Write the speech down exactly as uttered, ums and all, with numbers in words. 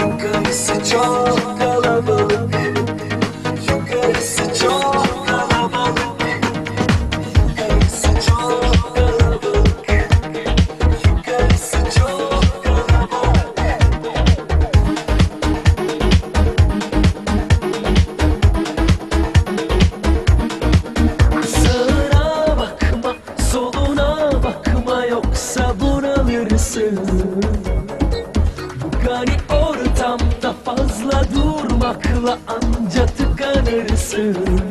Yukarısı çok kalabalık, yukarısı çok kalabalık, yukarısı çok kalabalık, yukarısı çok kalabalık. Sağına bakma, soluna bakma, yoksa bunalırsın. Gani ortamda fazla durmakla anca tıkanırsın.